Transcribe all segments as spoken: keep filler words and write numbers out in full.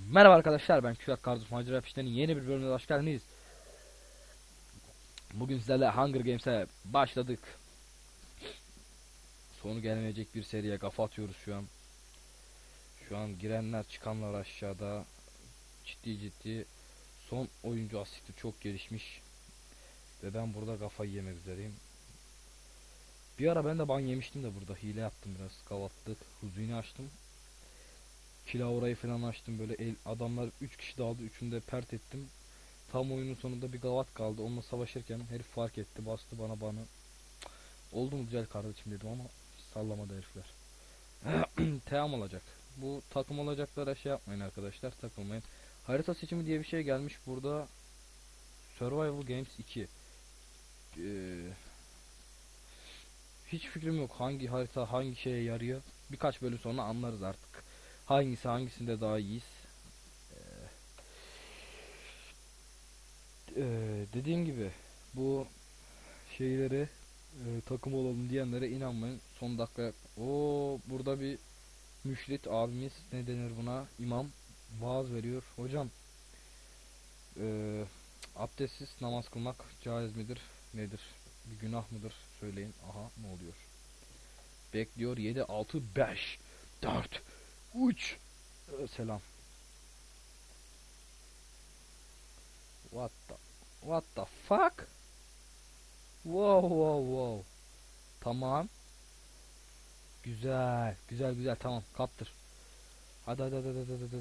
Merhaba arkadaşlar, ben Kürat Kardos Macera Peşinde'nin yeni bir bölümüne hoş geldiniz. Bugün sizlerle Hunger Games'e başladık. Sonu gelmeyecek bir seriye kafa atıyoruz şu an. Şu an girenler çıkanlar aşağıda. Ciddi ciddi son oyuncu asiti çok gelişmiş. Ve ben burada kafayı yemek üzereyim. Bir ara ben de ban yemiştim de burada hile yaptım, biraz kavattık. Huzuni açtım. Kilavra'yı falan açtım, böyle el, adamlar üç kişi daldı, üçünü de pert ettim. Tam oyunun sonunda bir gavat kaldı. Onunla savaşırken herif fark etti, bastı bana bana. Oldu mu güzel kardeşim dedim ama sallamadı herifler. Team olacak. Bu takım olacaklara şey yapmayın arkadaşlar, takılmayın. Harita seçimi diye bir şey gelmiş burada. Survival Games iki. Ee, hiç fikrim yok hangi harita hangi şeye yarıyor. Birkaç bölüm sonra anlarız artık. Hangisi hangisinde daha iyiyiz. Ee, e, dediğim gibi bu şeyleri e, takım olalım diyenlere inanmayın. Son dakika o burada bir müşrit abimiz, ne denir buna, imam vaaz veriyor. Hocam e, abdestsiz namaz kılmak caiz midir, nedir, bir günah mıdır söyleyin. Aha, ne oluyor, bekliyor. Yedi altı beş dört üç e, selam. What the what the fuck. Wow wow wow. Tamam, güzel güzel güzel, tamam, kaptır. Hadi hadi hadi hadi hadi hadi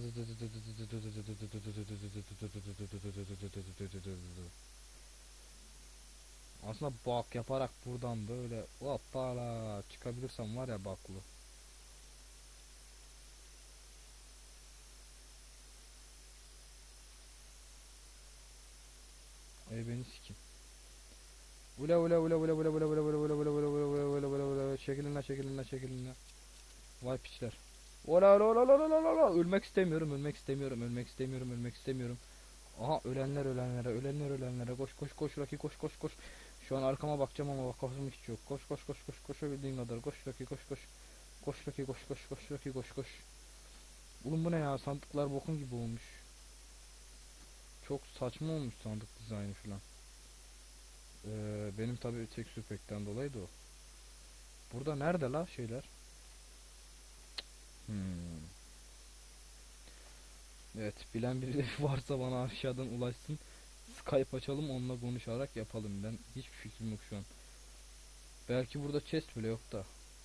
hadi hadi. Aslında bak yaparak buradan böyle hoppala çıkabilirsem var ya baklı. Ey beni sikim. Ula ula ula ula ula ula ula ula ula ula ula ula ula ula ula, çekilin la çekilin la çekilin la. Vay piçler. Ola ola ola ola ola ola, ölmek istemiyorum, ölmek istemiyorum, ölmek istemiyorum, ölmek istemiyorum. Aha, ölenler ölenlere, ölenler ölenlere, koş koş koş Rocky, koş koş koş. Şu an arkama bakacağım ama bakasım hiç yok. Koş koş koş koş, koşabildiğin kadar koş Rocky, koş koş. Koş Rocky, koş koş koş Rocky, koş koş. Oğlum bu ne ya, sandıklar bokun gibi olmuş. Çok saçma olmuş sandık dizaynı falan. Ee, benim tabi tek pack'ten dolayı da o. Burada nerede la şeyler? Hmm. Evet, bilen biri varsa bana aşağıdan ulaşsın. Skype açalım, onunla konuşarak yapalım. Ben hiçbir fikrim yok şu an. Belki burada chest bile yok da.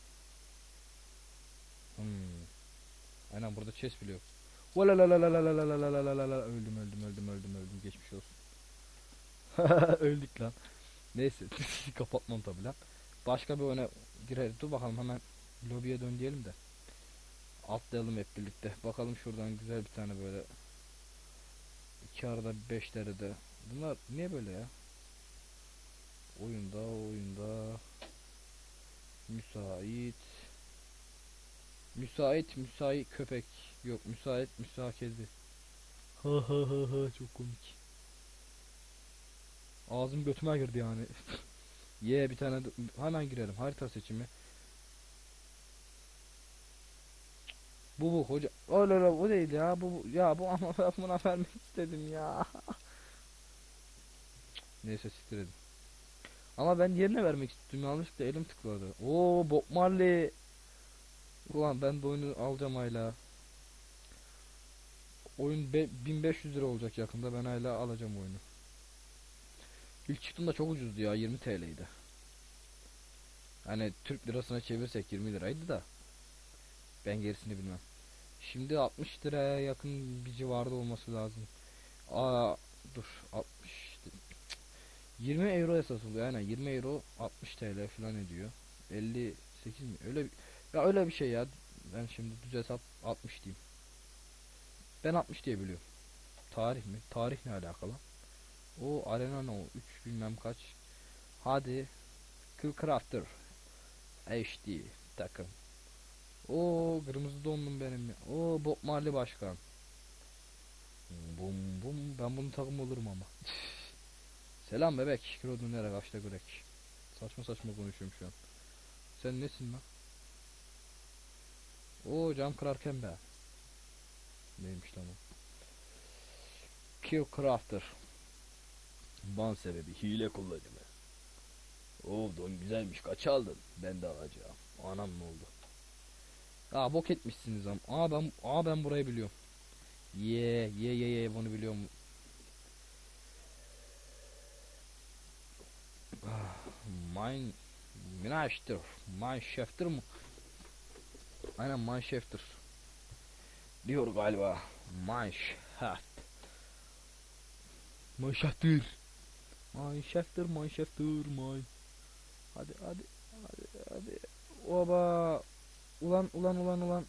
Hmm. Aynen, burada chest bile yok. Valalalalalalalalalalalalalala. Öldüm öldüm öldüm öldüm öldüm, geçmiş olsun. Öldük lan. Neyse, kapatmam tabi lan. Başka bir oyuna girer. Dur bakalım, hemen lobiye dön diyelim de. Atlayalım hep birlikte. Bakalım şuradan güzel bir tane böyle. İki arada beş derede. Bunlar niye böyle ya? Oyunda oyunda. Müsait. Müsait müsait köpek. Yok, müsait müsait kedi. Ha ha ha ha, çok komik. Ağzım götüme girdi yani. Ye yeah, bir tane hemen girelim. Harita seçimi. Bu bu hoca. Öyle öyle, o değil ya. Bu ya bu ama ben buna vermek istedim ya. Neyse, siktir edin. Ama ben yerine vermek istedim. Yanlışlıkla elim tıkladı. Oo, Bob Marley. Ulan ben de oyunu alacağım hala. Oyun bin beş yüz lira olacak yakında. Ben hala alacağım oyunu. İlk çıktığında çok ucuzdu ya. yirmi T L'ydi. Hani Türk lirasına çevirsek yirmi liraydı da. Ben gerisini bilmem. Şimdi altmış liraya yakın bir civarda olması lazım. Aa, dur, altmış, yirmi euroya satılıyor. Yani yirmi euro altmış T L falan ediyor. elli sekiz mi? Öyle ya, öyle bir şey ya. Ben şimdi düz hesap altmış diyeyim. Ben altmış diye biliyorum. Tarih mi? Tarih ne alakalı? O arena no üç bilmem kaç. Hadi Killcrafter H D takım. O kırmızı donlum benim ya. O Bob Marley başkan. Bum bum, ben bunun takım olurum ama. Selam bebek. Krodun nere kaçta görek. Saçma saçma konuşuyorum şu an. Sen nesin lan? Oo, cam kırarken be. Neymiş lan o? Killcrafter. Ban sebebi hile kullanımı. Oo don güzelmiş, kaç aldın? Ben de alacağım. Anam ne oldu? Aa bok etmişsiniz ama. Aa ben aa ben burayı biliyorum. Ye ye ye ye bunu biliyorum. Ah, Mine Mineştir. Mineshaft'tir mı? Aynen Mineshaft'tir. Diyor galiba. Mineshaft. Mineshaft'tir. Mineshaft'tir, Mineshaft'tir, mine. Hadi hadi hadi hadi. Oba. Ulan ulan ulan ulan.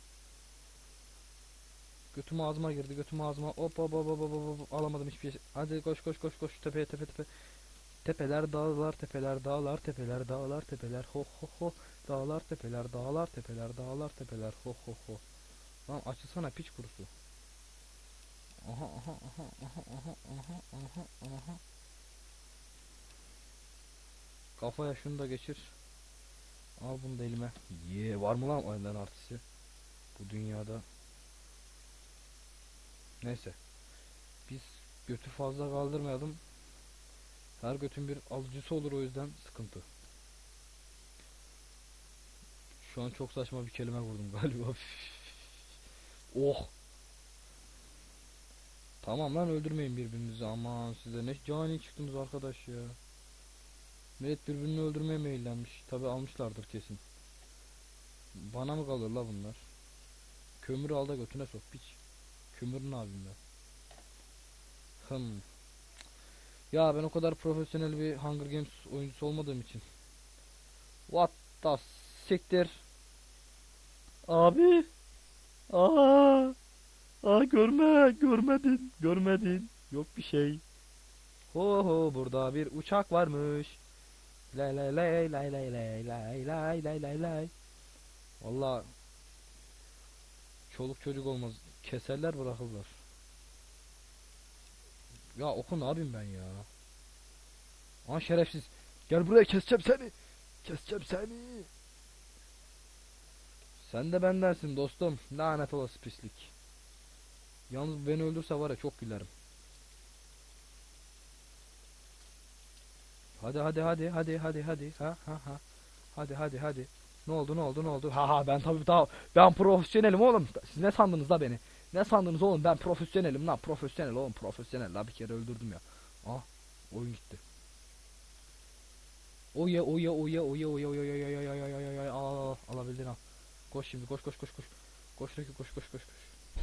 Götüm ağzıma girdi, götüm ağzıma. Hop hop hop hop hop hop, hop. Alamadım hiçbir şey. Hadi koş koş koş koş tepeye, tepe tepe. Tepeler dağlar, tepeler dağlar, tepeler dağlar, tepeler ho ho ho. Dağlar, tepeler dağlar, tepeler dağlar, tepeler ho ho ho. Lan açılsana piç kurusu. Aha aha aha aha aha aha aha aha. Kafaya şunu da geçir. Al bunu da elime. Ye var mı lan oyundan artısı? Bu dünyada. Neyse. Biz götü fazla kaldırmayalım. Her götün bir alıcısı olur, o yüzden sıkıntı. Şu an çok saçma bir kelime vurdum galiba. Oh. Tamam lan, öldürmeyin birbirinizi, aman size ne cani çıktınız arkadaş ya. Millet birbirini öldürmeye meyillenmiş. Tabi almışlardır kesin. Bana mı kalır la bunlar? Kömürü al da götüne sok piç. Kömür ne yapayım ben? Hım. Ya ben o kadar profesyonel bir Hunger Games oyuncusu olmadığım için. What the siktir. Abi. Aa. Aa görme, görmedin, görmedin. Yok bir şey. Ho ho, burada bir uçak varmış. Lay lay lay lay lay lay lay lay lay lay lay. Valla çoluk çocuk olmaz. Keserler bırakırlar. Ya oku ne yapayım ben ya. Aa şerefsiz. Gel buraya, keseceğim seni. Keseceğim seni. Sen de bendensin dostum. Lanet olası pislik. Yalnız beni öldürse var ya çok gülerim. Hadi hadi hadi hadi hadi hadi ha ha ha. Hadi hadi hadi. Ne oldu ne oldu ne oldu? Ha ha, ben tabii daha ben profesyonelim oğlum. Siz ne sandınız da beni? Ne sandınız oğlum? Ben profesyonelim lan, profesyonel oğlum, profesyonel la, bir kere öldürdüm ya. Ah, oyun gitti. Oye oye oye oye oye oye oye oye oye oye oye oye, al alabildin al. Koş şimdi, koş koş koş koş. Koş Reki, koş koş koş koş.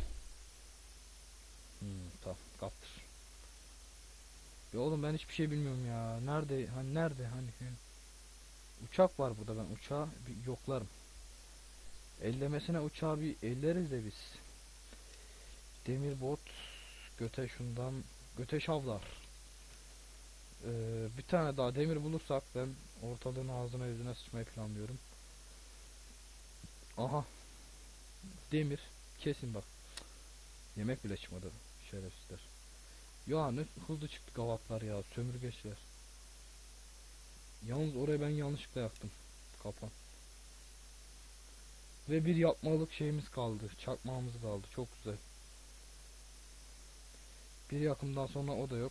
Hmm, tamam kaptır. Ya oğlum ben hiçbir şey bilmiyorum ya. Nerede hani, nerede hani? Uçak var burada, ben uçağı bir yoklarım. Ellemesine uçağı bir elleriz de biz. Demir bot, göte şundan, göte şavlar. Ee, bir tane daha demir bulursak ben ortalığın ağzına yüzüne sıçmayı planlıyorum. Aha, demir kesin bak. Yemek bile çıkmadı şerefsizler. Ya ne hızlı çıktı gavatlar ya, sömürgeçler. Yalnız oraya ben yanlışlıkla yaktım. Kapan. Ve bir yapmalık şeyimiz kaldı. Çakmağımız kaldı. Çok güzel. Bir yakımdan sonra o da yok.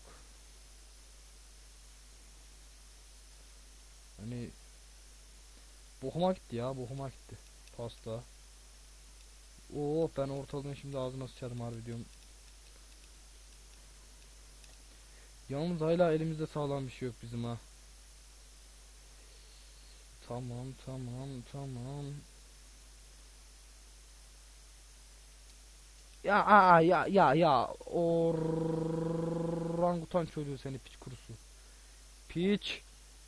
Hani bohuma gitti ya, bohuma gitti. Pasta. Oo ben ortalığın şimdi ağzına sıçarım harbi diyorum. Yalnız hala elimizde sağlam bir şey yok bizim ha. Tamam tamam tamam. Ya aa ya ya ya orangutan çocuğu seni, piç kurusu. Piç.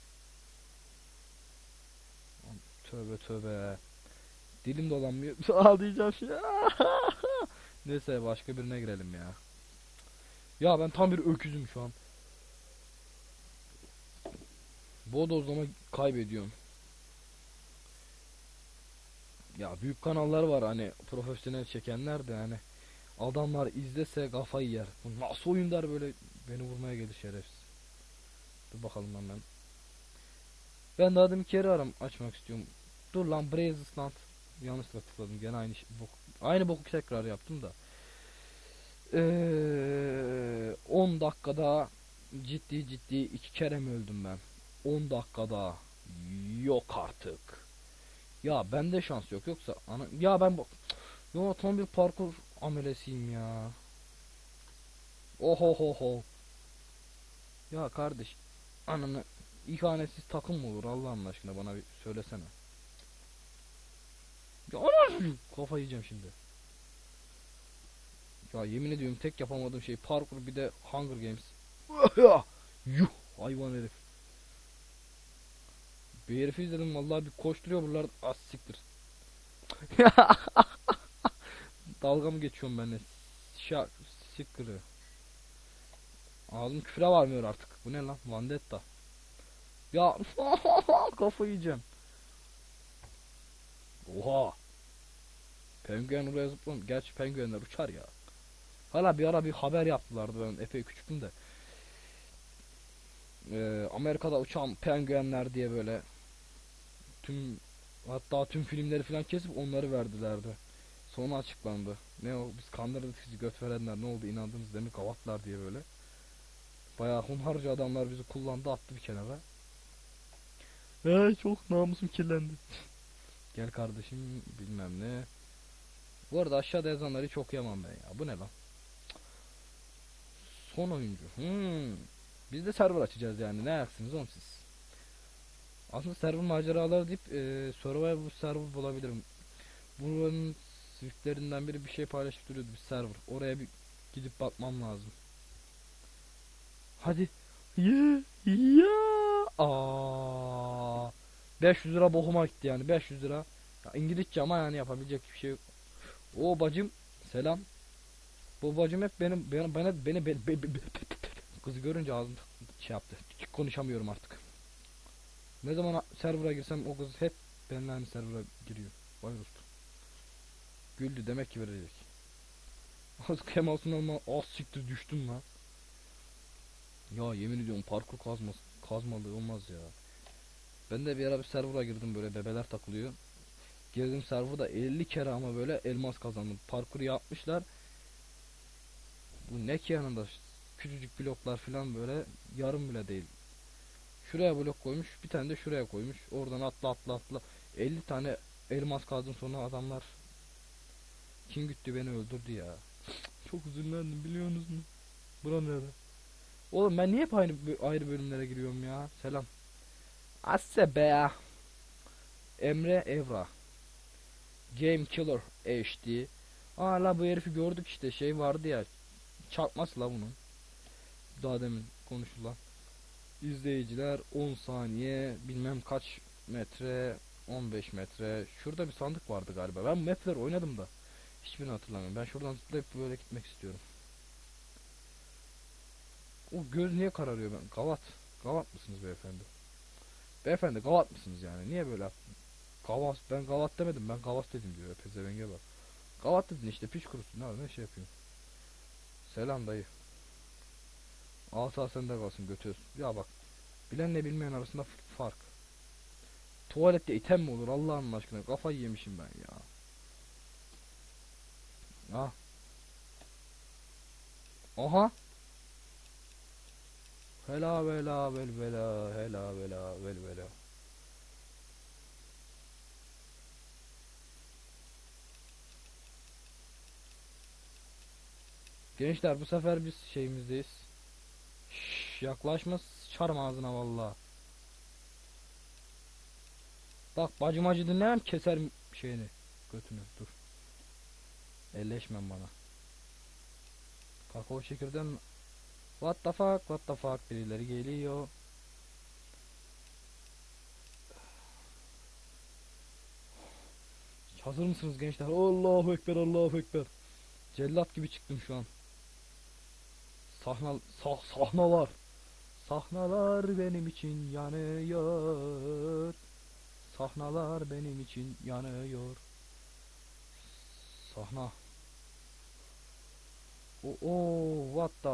Tövbe tövbe. Dilim dolanmıyor. Ağlayacağım şey. Neyse başka birine girelim ya. Ya ben tam bir öküzüm şu an. Bodozlama kaybediyorum. Ya büyük kanallar var hani, profesyonel çekenler de hani, adamlar izlese kafayı yer. Bu nasıl oyun der böyle, beni vurmaya gelir şerefsiz. Dur bakalım lan ben. Ben daha demin kere aram açmak istiyorum. Dur lan, Brazesland. Yanlışlıkla tıkladım gene, aynı şey, bok, aynı boku tekrar yaptım da. Ee, on dakikada ciddi ciddi iki kere mi öldüm ben? on dakikada. Yok artık. Ya bende şans yok, yoksa ana ya ben bu yo tam bir parkur amelesiyim ya. Oho. Ya kardeş, ananı, ihanetsiz takım mı olur Allah'ın aşkına, bana bir söylesene. Ya anasını kafa yiyeceğim şimdi. Ya yemin ediyorum tek yapamadığım şey parkur, bir de Hunger Games. Yuh hayvan herif. Bir herifi izledim vallahi, bir koşturuyor buralar, az siktir. Dalga mı geçiyorum benimle? Şak siktir. Ağzım küfre varmıyor artık. Bu ne lan? Vendetta. Ya kafayı yiyeceğim. Oha. Penguen oraya zıplam. Gerçi penguenler uçar ya. Hala bir ara bir haber yaptılardı, ben epey küçüktüm de. Ee, Amerika'da uçan penguenler diye böyle tüm, hatta tüm filmleri falan kesip onları verdilerdi. Sonra açıklandı. Ne o, biz kandırdık sizi göt verenler, ne oldu inandınız değil mi gavatlar diye böyle. Bayağı hunharca adamlar bizi kullandı, attı bir kenara. Eee çok namusum kirlendi. Gel kardeşim bilmem ne. Bu arada aşağıda yazanları hiç okuyamam ben ya. Bu ne lan? Son oyuncu. Hmm. Biz de server açacağız yani. Ne ayaksınız oğlum siz? Aslında server maceraları deyip e, Survivor server bulabilirim. Buranın swiftlerinden biri bir şey paylaşıp duruyordu, bir server. Oraya bir gidip bakmam lazım. Hadi. Ya. Ya. Aa. beş yüz lira bohuma gitti yani, beş yüz lira. Ya İngilizce ama yani yapabilecek bir şey yok. O bacım selam. Bu bacım hep benim beni bana beni, beni, beni, beni kızı görünce ağzım şey yaptı. Konuşamıyorum artık. Ne zaman server'a girsem o kız hep benimle aynı server'a giriyor. Vay dostum. Güldü, demek ki verecek. Az kemalsın ama az siktir düştüm lan. Ya yemin ediyorum parkur kazması kazmalı olmaz ya. Ben de bir ara bir server'a girdim, böyle bebeler takılıyor. Girdim serverda elli kere ama böyle elmas kazandım. Parkur yapmışlar. Bu ne ki yanında, küçücük bloklar falan, böyle yarım bile değil. Şuraya blok koymuş, bir tane de şuraya koymuş. Oradan atla atla atla. elli tane elmas kazdım, sonra adamlar kim gitti beni öldürdü ya. Çok üzüldüm biliyorsunuz mu? Bura nerede? Oğlum ben niye hep aynı ayrı bölümlere giriyorum ya? Selam. Asse be. Emre Evra. Game Killer H D. Aa la, bu herifi gördük işte, şey vardı ya. Çarpması la bunun. Daha demin konuşulan. İzleyiciler on saniye bilmem kaç metre, on beş metre. Şurada bir sandık vardı galiba. Ben mapler oynadım da hiçbirini hatırlamıyorum. Ben şuradan zıplayıp böyle gitmek istiyorum. O göz niye kararıyor ben? Gavat. Gavat mısınız beyefendi? Beyefendi gavat mısınız yani? Niye böyle yaptın? Gavat. Ben gavat demedim. Ben gavat dedim diyor. Pezevenge bak. Gavat dedin işte, piç kurusu. Ne var, ne şey yapıyorsun? Selam dayı. Asa sende kalsın götür. Ya bak. Bilenle bilmeyen arasında fark. Tuvalette item mi olur Allah'ın aşkına? Kafayı yemişim ben ya. Ah. Aha. Hela vela vel vela hela vela vel vela. Gençler bu sefer biz şeyimizdeyiz. Şşş, yaklaşma sıçarım ağzına valla. Bak bacım acı dinleyen keser şeyini. Götünü dur. Elleşmem bana. Kakao çekirden. What the fuck, what the fuck, birileri geliyor. Hazır mısınız gençler? Allahu ekber, Allahu ekber. Cellat gibi çıktım şu an. Sahna sah sahnalar. Sahnalar benim için yanıyor. Sahnalar benim için yanıyor. Sahna. O o what the.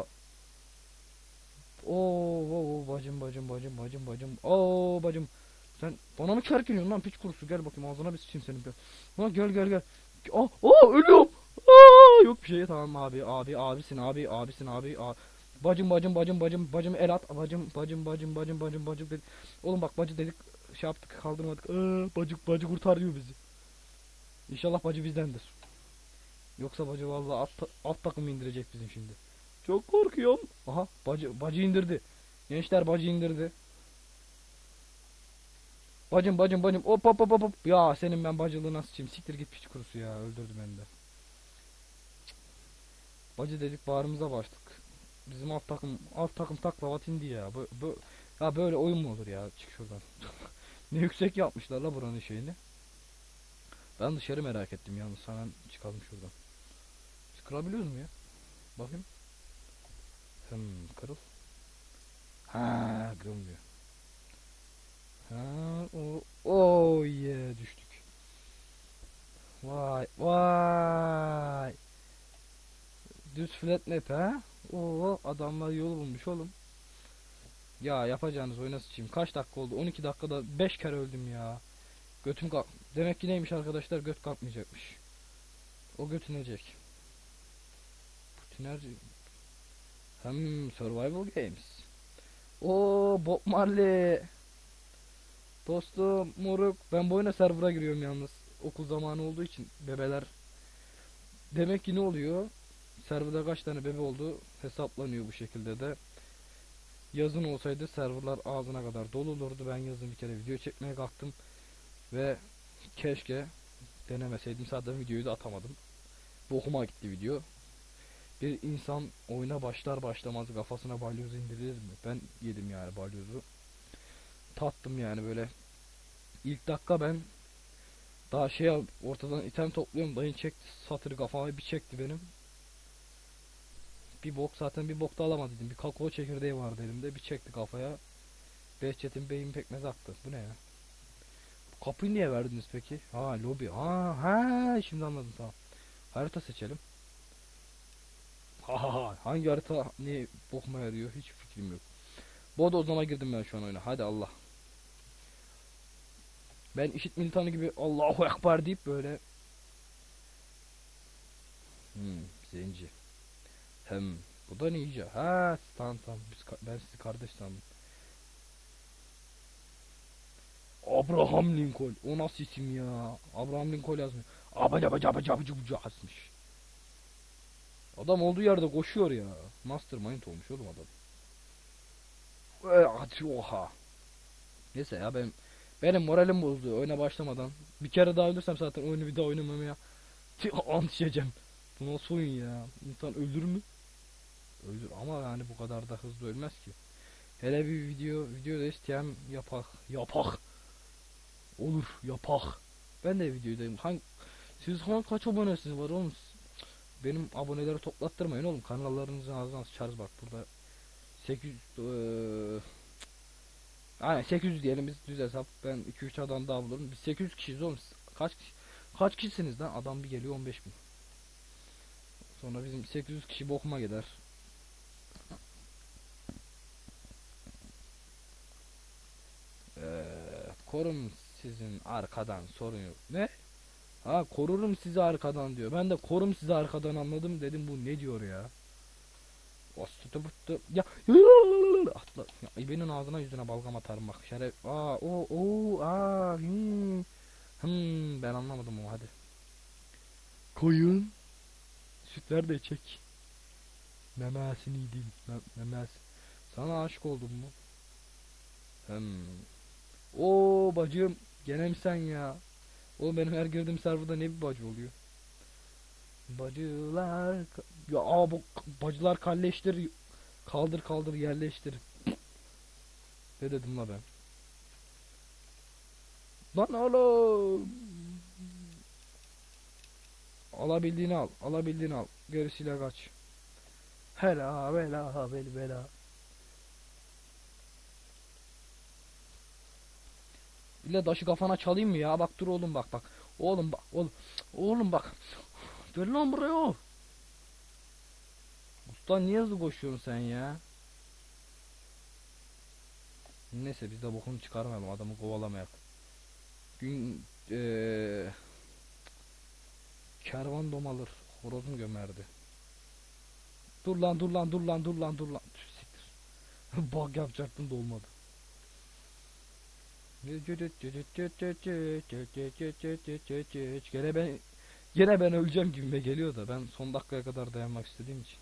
Oo, oo bacım bacım bacım bacım bacım. Oo bacım. Sen bana mı çarpıyorsun lan piç kurusu, gel bakayım ağzına bir sıçayım senin. Ha gel gel gel. Aa, aa ölüyorum. Aa, yok bir şey, tamam abi abi abisin abi abisin abi. abi. Bacım bacım bacım bacım bacım el at. Bacım bacım bacım bacım bacım bacım dedik. Oğlum bak bacı dedik şey yaptık kaldırmadık. Aa, bacı bacı kurtarıyor bizi. İnşallah bacı bizdendir. Yoksa bacı vallahi alt, alt takım indirecek bizim şimdi. Çok korkuyorum. Aha bacı bacı indirdi. Gençler bacı indirdi. Bacım bacım bacım hop hop hop hop. Ya senin ben bacılığına sıçayım. Siktir git piç kurusu ya. Öldürdü beni de. Bacı dedik bağrımıza başladık. Bizim alt takım alt takım taklavat indi ya. Bö, bö, ya böyle oyun mu olur ya? Çık şuradan. Ne yüksek yapmışlar la buranın şeyini. Ben dışarı merak ettim yalnız. Hemen çıkalım şuradan. Biz kırabiliyoruz mu ya? Bakayım. Hmm, kırıl. Ha, kırılmıyor. Ha, o oh yeah düştük. Vay vay. Düz flat map ha? Oo adamlar yolu bulmuş oğlum. Ya yapacağınız oyuna sıçayım. Kaç dakika oldu? on iki dakikada beş kere öldüm ya. Götüm kalk. Demek ki neymiş arkadaşlar? Göt kalkmayacakmış. O götünecek. Tünerci. Hem survival games. O Bob Marley. Dostum moruk. Ben bu oyuna server'a giriyorum yalnız. Okul zamanı olduğu için bebeler. Demek ki ne oluyor? Serverda kaç tane bebe oldu hesaplanıyor bu şekilde de. Yazın olsaydı serverlar ağzına kadar dolu olurdu. Ben yazın bir kere video çekmeye kalktım ve keşke denemeseydim. Zaten videoyu da atamadım. Bokuma gitti video. Bir insan oyuna başlar başlamaz kafasına balyoz indirir mi? Ben yedim yani balyozu. Tattım yani böyle. İlk dakika ben daha şey ortadan item topluyorum. Dayın çekti satırı kafama bir çekti benim. Bir bok zaten bir bok da alamadıydım. Bir kakao çekirdeği vardı elimde. Bir çekti kafaya. Behçet'in beyin pekmez aktı. Bu ne ya? Bu kapıyı niye verdiniz peki? Ha lobi. Ha ha şimdi anladım tamam. Harita seçelim. Ha ha ha. Hangi harita ne bokuma yarıyor? Hiç fikrim yok. Bodozlama girdim ben şu an oyuna. Hadi Allah. Ben işit militanı gibi Allahu Ekber deyip böyle. Hmm, zenci. Hem bu da ninja. Ha tamam tamam. Biz, ben sizi kardeş sandım. Abraham Lincoln. O nasıl isim ya? Abraham Lincoln yazmıyor. Abaca baca baca baca baca yazmış. Adam olduğu yerde koşuyor ya. Mastermind olmuş oğlum adam. Ee, oha. Neyse ya ben benim moralim bozdu oyuna başlamadan. Bir kere daha ölürsem zaten oyunu bir daha oynamamaya ant içeceğim. Bu nasıl oyun ya? İnsan ölür mü? Ölür ama yani bu kadar da hızlı ölmez ki. Hele bir video video da isteyen yapak yapak. Olur yapak. Ben de videodayım. Hangi siz hangi kaç abonesiniz var oğlum? Benim aboneleri toplattırmayın oğlum. Kanallarınızın ağzına sıçarız bak burada. sekiz yüz eee aynen sekiz yüz diyelim biz düz hesap. Ben iki üç adam daha bulurum. Biz sekiz yüz kişiyiz oğlum. Kaç kaç kişisiniz lan? Adam bir geliyor on beş bin. Sonra bizim sekiz yüz kişi bokuma gider. Ee, korun sizin arkadan sorun yok. Ne? Ha korurum sizi arkadan diyor. Ben de korum sizi arkadan anladım dedim bu ne diyor ya. Ostutu buttu. Ya atla. Ya, İbenin ağzına yüzüne balgam atarım bak. Şeref. Aa o o aa hmm. Hmm, ben anlamadım o hadi. Koyun. Sütler de çek. Memesini yediğim. Mem memes. Sana aşık oldum mu? Hmm. O bacım. Gene mi sen ya? Oğlum benim her girdiğim serverda ne bir bacı oluyor? Bacılar. Ya aa, bu bacılar kalleştir. Kaldır kaldır yerleştir. Ne dedim la ben? Lan oğlum. Alabildiğini al. Alabildiğini al. Gerisiyle kaç. Hela bela bel bela. İlle taşı kafana çalayım mı ya? Bak dur oğlum bak bak. Oğlum bak oğlum. Oğlum bak. Gel lan buraya. Usta niye hızlı koşuyorsun sen ya? Neyse biz de bokunu çıkarmayalım adamı kovalamayalım. Gün ee, kervan domalır. Horozun gömerdi. Dur lan dur lan dur lan dur lan dur lan. Tüh, siktir. Bug yapacaktım da olmadı. Gene ben gene ben öleceğim gibime geliyor da ben son dakikaya kadar dayanmak istediğim için.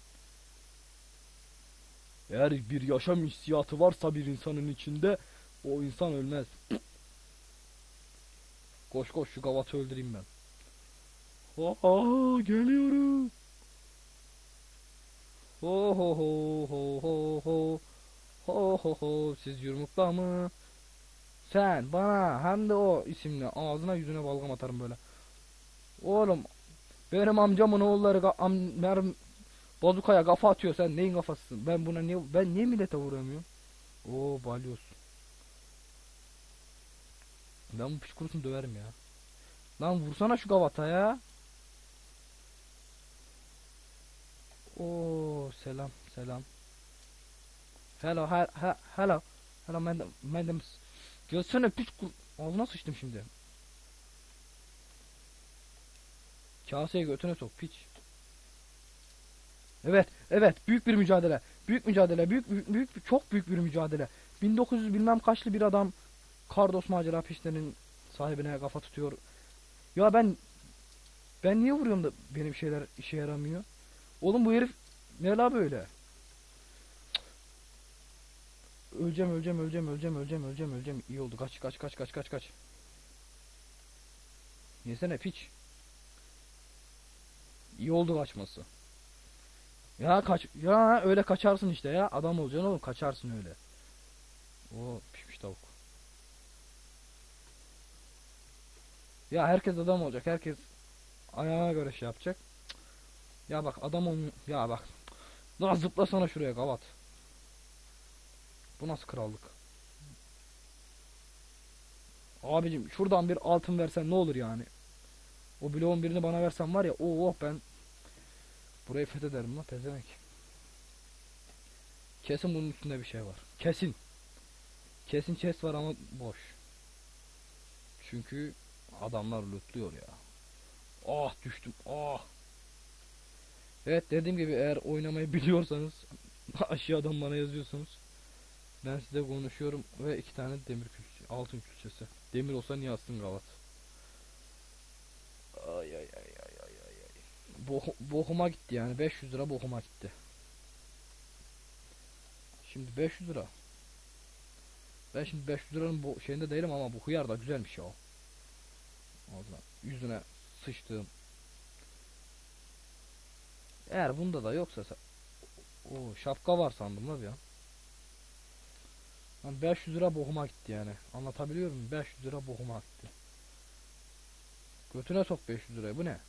Eğer bir yaşam hissiyatı varsa bir insanın içinde o insan ölmez. Koş koş şu gavatı öldüreyim ben. Aa geliyorum. Ho ho ho ho ho ho ho ho ho siz yumrukla mı? Sen bana hem de o isimle ağzına yüzüne balgam atarım böyle. Oğlum benim amcamın oğulları ga- am merm bazukaya kafa atıyor, sen neyin kafasısın? Ben buna niye ben niye millete vuramıyorum? Oo balyoz. Ben bu piç kurusunu döverim ya. Lan vursana şu gavata ya. Oo selam selam. Hello he, he, hello. Hello madam madam. Gelsene piç kur. Ağzına sıçtım şimdi. Kaseyi götüne sok piç. Evet, evet büyük bir mücadele. Büyük mücadele, büyük büyük, büyük çok büyük bir mücadele. bin dokuz yüz bilmem kaçlı bir adam Kardos macera peşlerinin sahibine kafa tutuyor. Ya ben ben niye vuruyorum da benim şeyler işe yaramıyor? Oğlum bu herif ne la böyle? Öleceğim, öleceğim, öleceğim, öleceğim, öleceğim, öleceğim, öleceğim. İyi oldu. Kaç, kaç, kaç, kaç, kaç, kaç. Yesene piç. İyi oldu kaçması. Ya kaç, ya öyle kaçarsın işte ya. Adam olacaksın oğlum, kaçarsın öyle. O pişmiş tavuk. Ya herkes adam olacak. Herkes ayağına göre şey yapacak. Ya bak adam ol, ya bak. Daha zıplasana şuraya kavat. Bu nasıl krallık? Abicim şuradan bir altın versen ne olur yani? O bloğun birini bana versen var ya, oh oh ben burayı fethederim lan pezevenk. Kesin bunun üstünde bir şey var. Kesin. Kesin chest var ama boş. Çünkü adamlar lootluyor ya. Ah düştüm. Ah. Evet dediğim gibi eğer oynamayı biliyorsanız aşağıdan bana yazıyorsunuz. Ben size konuşuyorum ve iki tane demir külçesi, altın külçesi. Demir olsa niye astın gavat? Ay ay ay ay ay ay ay. Boh bohuma gitti yani, beş yüz lira bohuma gitti. Şimdi beş yüz lira. Ben şimdi beş yüz liranın bu şeyinde değilim ama bu hıyar da güzelmiş ya. Ağzına yüzüne sıçtığım. Eğer bunda da yoksa o şapka var sandım lan ya. Lan beş yüz lira bohuma gitti yani. Anlatabiliyor muyum? beş yüz lira bohuma gitti. Götüne sok beş yüz lirayı. Bu ne?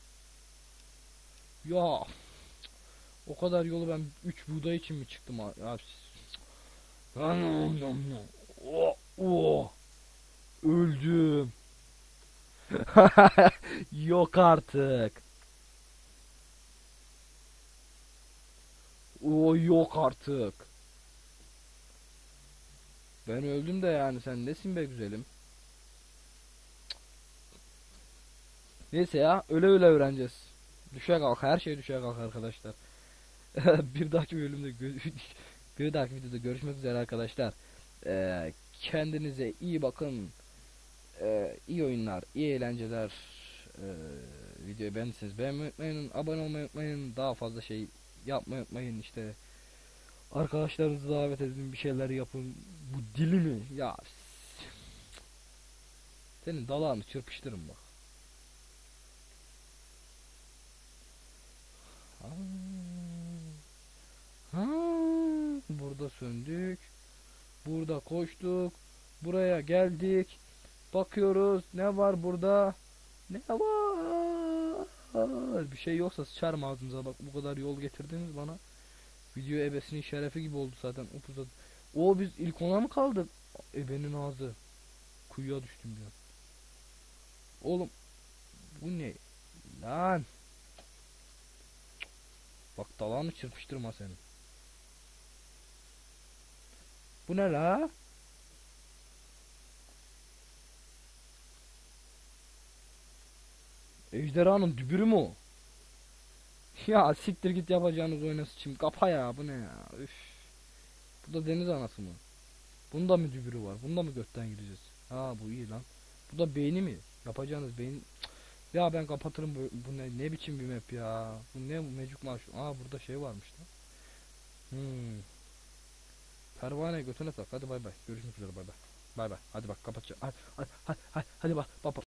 Ya o kadar yolu ben üç buğday için mi çıktım ha? Ya oh, oh, öldüm. Yok artık. O yok artık. Ben öldüm de yani sen nesin be güzelim? Neyse ya öyle öyle öğreneceğiz. Düşe kalk, her şey düşe kalk arkadaşlar. Bir dahaki bölümde gö- bir dahaki videoda görüşmek üzere arkadaşlar. Ee, kendinize iyi bakın. Ee, iyi oyunlar, iyi eğlenceler. Ee, videoyu beğendiyseniz beğenmeyi unutmayın, abone olmayı unutmayın, daha fazla şey yapmayı unutmayın işte. Arkadaşlarınızı davet edin, bir şeyler yapın. Bu dili mi? Ya senin dalağını çırpıştırın bak. Ha, ha, burada söndük. Burada koştuk. Buraya geldik. Bakıyoruz. Ne var burada? Ne var? Bir şey yoksa sıçarım ağzınıza, bak bu kadar yol getirdiniz bana. Video ebesinin şerefi gibi oldu zaten. Upuza. O biz ilk ona mı kaldık? Ebenin ağzı. Kuyuya düştüm ya. Oğlum bu ne? Lan. Bak dalağını çırpıştırma senin. Bu ne la? Ejderhanın dübürü mü o? Ya siktir git yapacağınız oyuna sıçayım. Kapa ya, bu ne ya? Üf. Bu da deniz anası mı? Bunda mı dübürü var? Bunda mı götten gireceğiz? Ha, bu iyi lan. Bu da beyni mi? Yapacağınız beyin. Ya ben kapatırım, bu, bu ne, ne biçim bir map ya? Bu ne mecuk maaş? Aa, burada şey varmış lan. Hmm. Pervane götüne tak. Hadi bay bay. Görüşmek üzere, bay bay. Bay bay. Hadi bak, kapatacağım. Hadi hadi hadi, hadi bak bak.